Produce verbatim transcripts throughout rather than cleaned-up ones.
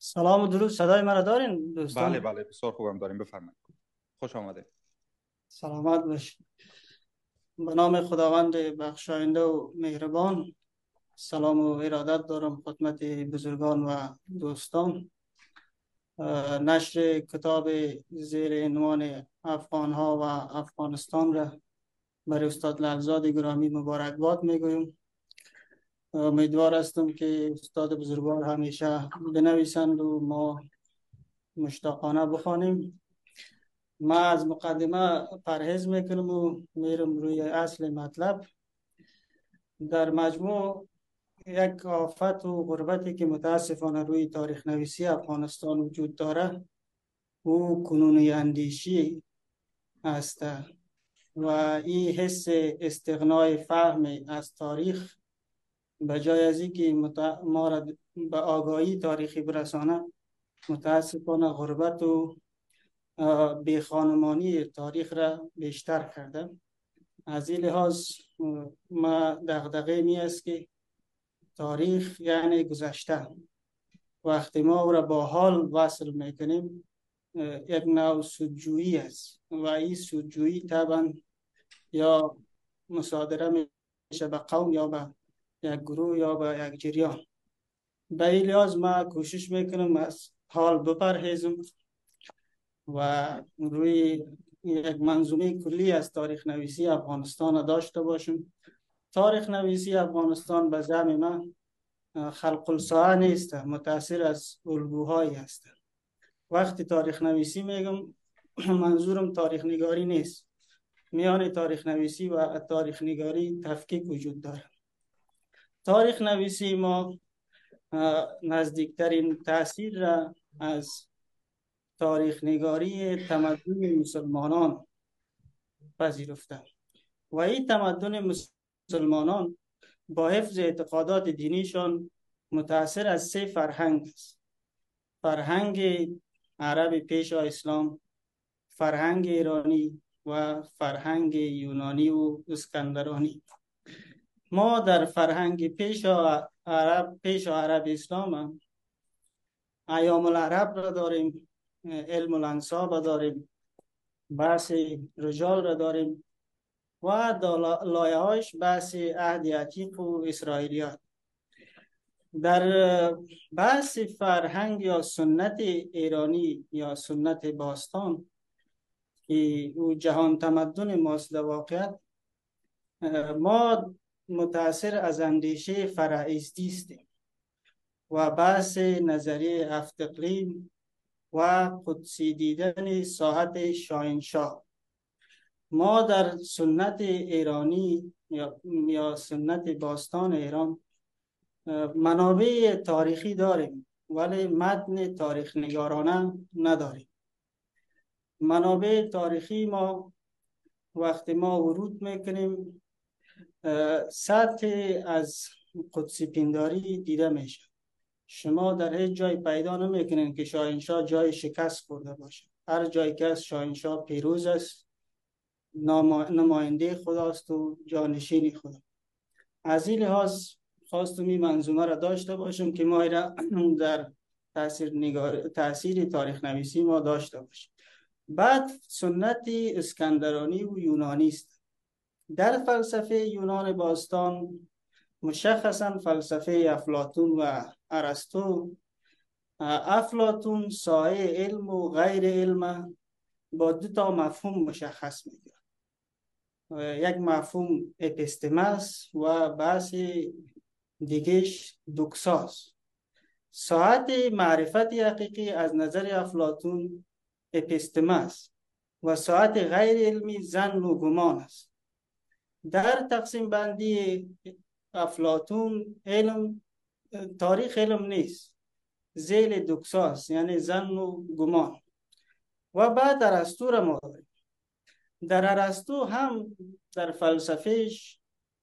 سلام و درود. صدای مرا دارین بله دوستان؟ بله، بسیار خوبم، داریم. بفرمایید. خوش آمده. سلامت باشین. به نام خداوند بخشاینده و مهربان، سلام و ارادت دارم خدمت بزرگان و دوستان. اه، نشر کتاب زیر عنوان افغان ها و افغانستان را برای استاد لعلزاد گرامی مبارکباد میگویم. امیدوار هستم که استاد بزرگوار همیشه بنویسند و ما مشتاقانه بخوانیم. ما از مقدمه پرهیز میکنم و میرم روی اصل مطلب. در مجموع یک آفت و غربتی که متاسفانه روی تاریخ نویسی افغانستان وجود داره، او کنون اندیشی است و این حس استغنای فهم از تاریخ به جای از اینکه مت- ما را به آگاهی تاریخی برسانه، متاسفانه غربت و اه، بیخانمانی تاریخ را بیشتر کرده. از این لحاظ ما دغدغه می است که تاریخ یعنی گذشته. وقتی ما او را با حال وصل میکنیم، یک نوع سودجویی است و این سودجویی طبعا یا مصادره میشه به قوم یا به یک گروه یا به یک جریان. به این لحاظ ما کوشش میکنم از حال بپرهیزم و روی یک منظومه کلی از تاریخ نویسی افغانستان داشته باشیم. تاریخ نویسی افغانستان به زعم من خلق الساعه نیست، متأثر از الگوهایی است. وقتی تاریخ نویسی میگم منظورم تاریخ نگاری نیست. میان تاریخ نویسی و تاریخ نگاری تفکیک وجود دارد. تاریخ نویسی ما نزدیکترین تاثیر را از تاریخ نگاری تمدن مسلمانان پذیرفته و این تمدن مسلمانان با حفظ اعتقادات دینیشان متأثر از سه فرهنگ است: فرهنگ عرب پیش از اسلام، فرهنگ ایرانی و فرهنگ یونانی و اسکندرانی. ما در فرهنگ پیش از عرب پیش از عرب اسلام هم ایام العرب را داریم، علم الانساب را داریم، بحث رجال را داریم و لایه هایش بحث عهد عتیق و اسرائیلیات. در بحث فرهنگ یا سنت ایرانی یا سنت باستان که او جهان تمدن ماست، در واقعیت ما متأثر از اندیشه فرائستی هستیم و بحث نظریه هفت اقلیم و قدسی دیدن ساحت شاهنشاه. ما در سنت ایرانی یا, یا سنت باستان ایران منابع تاریخی داریم ولی متن تاریخ نگارانه نداریم. منابع تاریخی ما وقتی ما ورود میکنیم سطح از قدسی پنداری دیده میشه. شما در هیچ جای پیدا نمیکنین که شاهنشاه جای شکست خورده باشه. هر جایی که از شاهنشاه پیروز است، نماینده خداست و جانشین خدا. از این لحاظ خواستم این منظومه را داشته باشم که ما را در تاثیر نگار تاثیر تاریخ نویسی ما داشته باشیم. بعد سنت اسکندرانی و یونانی است. در فلسفه یونان باستان، مشخصا فلسفه افلاطون و ارسطو، افلاطون سایه علم و غیر علم با دو تا مفهوم مشخص می‌کند. یک مفهوم اپیستماس و بحث دیگهش دوکساس. ساعت معرفت حقیقی از نظر افلاطون اپیستماس و ساعت غیر علمی ظن و گمان است. در تقسیم بندی افلاطون علم تاریخ علم نیست، ذیل دوکساس یعنی ظن و گمان. و بعد ارسطو را ما داریم. در ارسطو هم در فلسفهش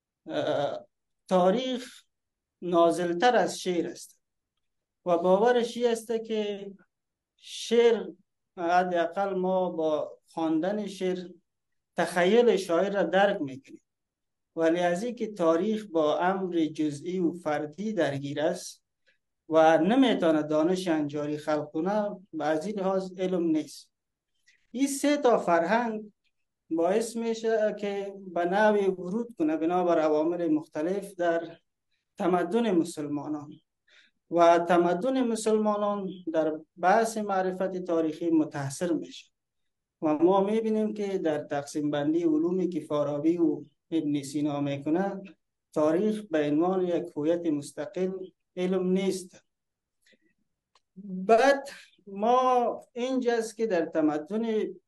تاریخ نازلتر از شعر است و باورش این است که شعر، حداقل ما با خواندن شعر تخیل شاعر را درک میکنیم، ولی از این که تاریخ با امر جزئی و فردی درگیر است، و نمیتونه دانش انجاری خلق کنه، به از این لحاظ علم نیست. این سه تا فرهنگ باعث میشه که به نوعی ورود کنه بنابر عوامل مختلف در تمدن مسلمانان و تمدن مسلمانان در بحث معرفت تاریخی متاثر میشه. و ما میبینیم که در تقسیم بندی علومی که فارابی و ابن سینا میکنه، تاریخ به عنوان یک هویت مستقل علم نیست. بعد ما اینجاست که در تمدن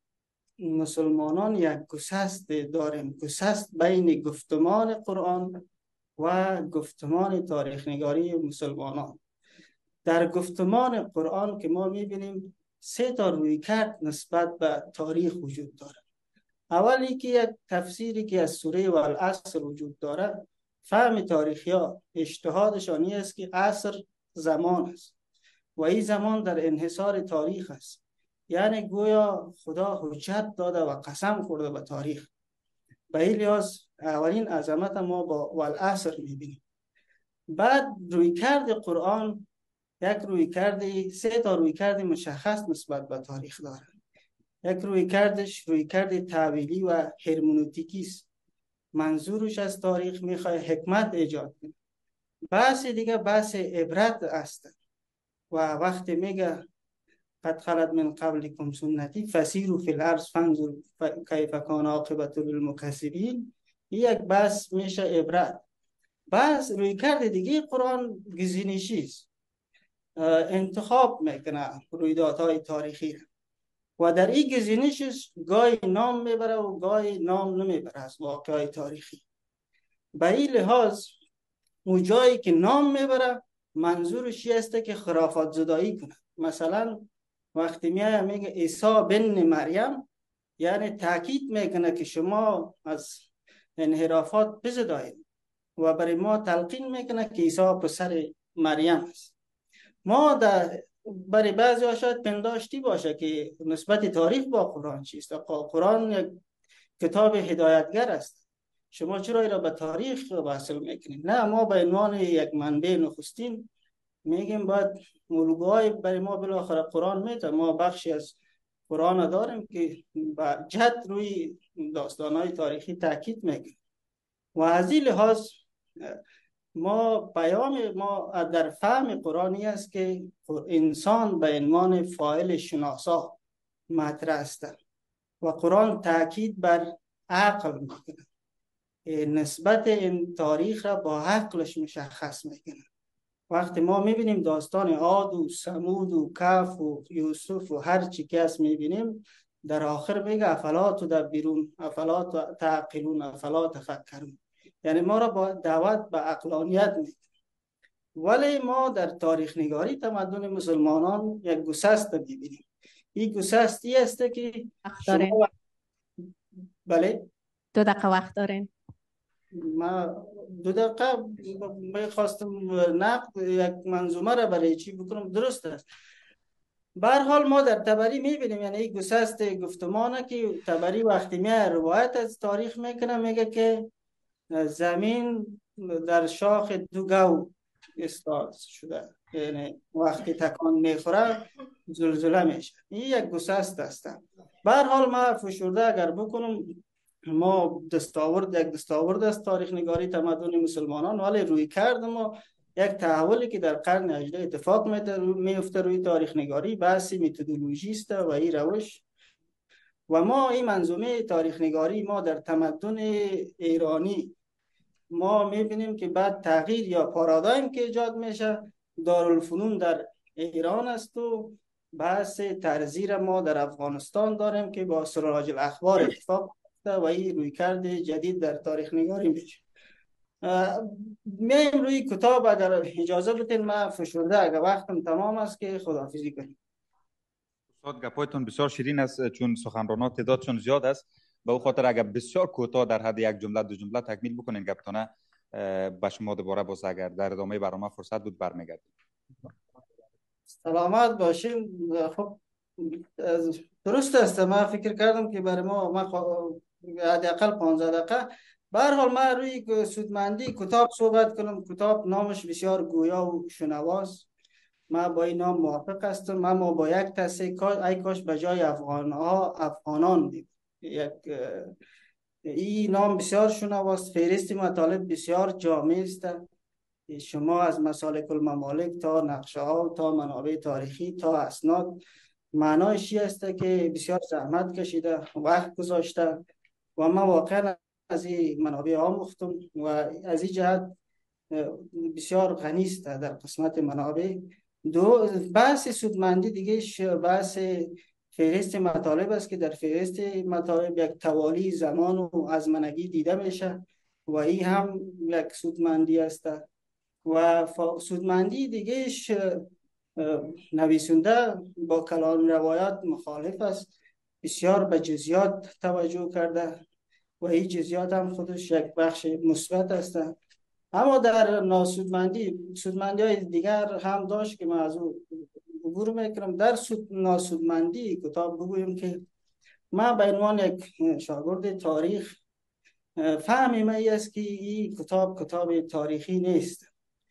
مسلمانان یک گسست داریم، گسست بین گفتمان قرآن و گفتمان تاریخ نگاری مسلمانان. در گفتمان قرآن که ما میبینیم سه تا رویکرد نسبت به تاریخ وجود داره. اولی که یک تفسیری که از سوره والعصر وجود داره، فهم تاریخی ها اجتهادشانی است که عصر زمان است و این زمان در انحصار تاریخ است. یعنی گویا خدا حجت داده و قسم خورده به تاریخ. به این لحاظ اولین عظمت ما با والعصر میبینیم. بعد رویکرد قرآن یک رویکرد، سه تا رویکرد مشخص نسبت به تاریخ داره. یک رویکردش رویکرد تعبیلی و هرمنوتیکی است. منظورش از تاریخ میخواد حکمت ایجاد کنه. بحث دیگه بحث عبرت است و وقتی میگه قد خلت من قبلکم سنتی فسیروا فی الارض فانظروا کیف کان عاقبة المکذبین، یک بحث میشه عبرت. بحث رویکرد دیگه قرآن گزینشی است، انتخاب میکنه رویدادهای تاریخی و در این گزینشش گاهی نام میبره و گاهی نام نمیبره از واقعهای تاریخی. به این لحاظ اون جایی که نام میبره منظورش است که خرافات زدایی کنه. مثلا وقتی میایه میگه عیسی بن مریم، یعنی تاکید میکنه که شما از انحرافات بزدایید و برای ما تلقین میکنه که عیسی پسر مریم است. ما در برای بعضی ها شاید پنداشتی باشه که نسبت تاریخ با قرآن چیست. قرآن یک کتاب هدایتگر است، شما چرا را به تاریخ وصل میکنید؟ نه، ما به عنوان یک منبع نخستین میگیم باید الگوهای برای ما بالاخره قرآن میده. ما بخشی از قرآن داریم که با جد روی داستانهای تاریخی تاکید میکنه و از این لحاظ ما پیام ما در فهم قرآنی است که انسان به عنوان فاعل شناسا مطرح است و قرآن تاکید بر عقل میکنه، نسبت این تاریخ را با عقلش مشخص میکنه. وقتی ما میبینیم داستان عاد و ثمود و کهف و یوسف و هر چی که هست میبینیم، در آخر میگه افلا تدبرون افلا تعقلون افلا تفکرون، یعنی ما را با دعوت به عقلانیت میده. ولی ما در تاریخ نگاری تمدن مسلمانان یک گسست میبینیم. این گسستی است که شما و... بله دو دقیقه وقت دارین. ما دو دقیقه میخواستم نقد یک منظومه را برای چی بکنم، درست است. به هر حال ما در طبری میبینیم، یعنی این گسست گفتمانه که طبری وقتی میاد روایت از تاریخ میکنه، میگه که زمین در شاخ دو گاو استاد شده، یعنی وقتی تکان میخوره زلزله میشه. این یک گسست است. به هر حال ما فشرده اگر بکنم، ما دستاورد یک دستاورد است تاریخ نگاری تمدن مسلمانان، ولی روی کرد ما یک تحولی که در قرن هجدهم اتفاق میفته روی تاریخ نگاری، بحثی متدولوژی است و این روش. و ما این منظومه تاریخ نگاری ما در تمدن ایرانی ما میبینیم که بعد تغییر یا پارادایم که ایجاد میشه، دارالفنون در ایران است و بحث طرزی را ما در افغانستان داریم که با سراج الاخبار اتفاق و این روی کرد جدید در تاریخ نگاری میشه. میم روی کتاب اگر اجازه بدین ما فشرده، اگر وقتم تمام است که خداحافظی کنیم. استاد گپایتون بسیار شیرین است، چون سخنرانات تعدادشون زیاد است، به او خاطر اگر بسیار کوتاه در حد یک جمله دو جمله تکمیل بکنین گپتونه به شما دوباره باز اگر در ادامه برنامه فرصت بود برمیگردیم. سلامت باشین. خب درست است، من فکر کردم که برای ما ما حداقل پانزده دقیقه. به هر حال من روی سودمندی کتاب صحبت کنم. کتاب نامش بسیار گویا و شنواست ما با این نام موافق هستم، اما با یک تصحیح کا- ای کاش به جای افغان ها افغانان بود. یک اه، این نام بسیار شنواست. فهرست مطالب بسیار جامع است. شما از مسالک الممالک تا نقشه ها تا منابع تاریخی تا اسناد، معنایش چی است که بسیار زحمت کشیده، وقت گذاشته و من واقعا از این منابع آموختم و از این جهت بسیار غنی است در قسمت منابع. دو بحث سودمندی دیگه ش- بحث فهرست مطالب است که در فهرست مطالب یک توالی زمان و ازمنگی دیده میشه و این هم یک سودمندی است. و فا- سودمندی دیگهش نویسنده با کلام روایات مخالف است، بسیار به جزئیات توجه کرده و این جزئیات هم خودش یک بخش مثبت است. اما در ناسودمندی سودمندی های دیگر هم داشت که من از او عبور میکنم. در سود ناسودمندی کتاب بگویم که من به عنوان یک شاگرد تاریخ فهمیم ای است که این کتاب کتاب تاریخی نیست.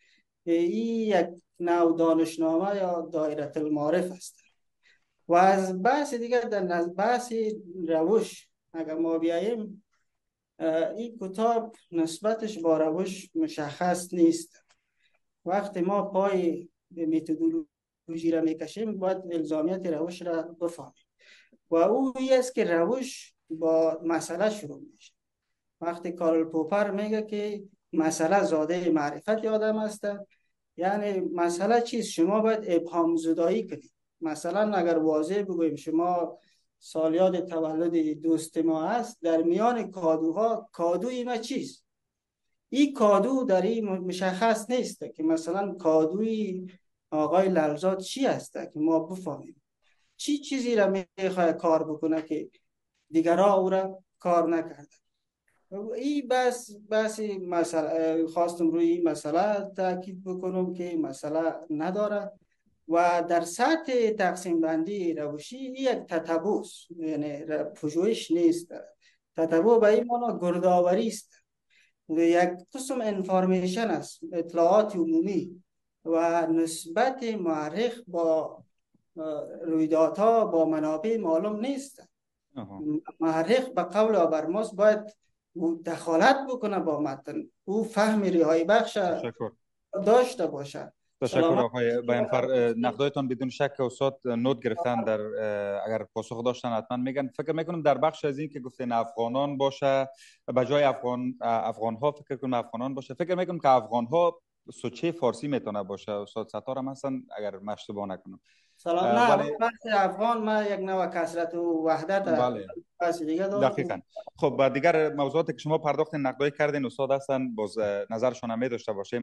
این یک نوع دانشنامه یا دایره المعارف است. و از بحث دیگر در نز- بحث روش اگر ما بیاییم، این کتاب نسبتش با روش مشخص نیست. وقتی ما پای متدولوژی را میکشیم باید الزامیت روش را بفهمیم و او است که روش با مسئله شروع میشه. وقتی کارل پوپر میگه که مسئله زاده معرفت آدم است، یعنی مسئله چیست؟ شما باید ابهام زدایی کنید. مثلا اگر واضح بگوییم شما سالیاد تولد دوست ما است، در میان کادوها کادوی ما چیست؟ این کادو در این مشخص نیست که مثلا کادوی آقای للزاد چی است که ما بفهمیم چی چیزی را میخواد کار بکنه که دیگرها او را کار نکرده. این بس بس مسئله خواستم روی این مسئله تاکید بکنم که مسئله نداره و در سطح تقسیم بندی روشی یک تتبع است، یعنی پژوهش نیست. تتبع به این معنی گردآوری است، یک قسم انفارمیشن است، اطلاعات عمومی و نسبت مورخ با رویدادها با منابع معلوم نیست. آها. مورخ به قول آبرماس باید دخالت بکنه با متن، او فهم ریهای بخش تشکر. داشته باشه. تشکر سلامت. آقای بیانفر. نقدایتان بدون شک استاد نوت گرفتن، در اگر پاسخ داشتن حتما میگن. فکر میکنم در بخش از این که گفتین افغانان باشه به جای افغان افغان ها فکر کنم افغانان باشه، فکر میکنم که افغان ها سوچه فارسی میتونه باشه. استاد ستار هم هستن اگر من اشتباه نکنم. سلام. نه ولی بحث افغان ما یک نوع کسرت و وحدت بله، بحث دیگه دارم. دقیقا. خب با دیگر موضوعاتی که شما پرداختین نقدایی کردین استاد هستن، باز نظرشون هم می داشته باشیم.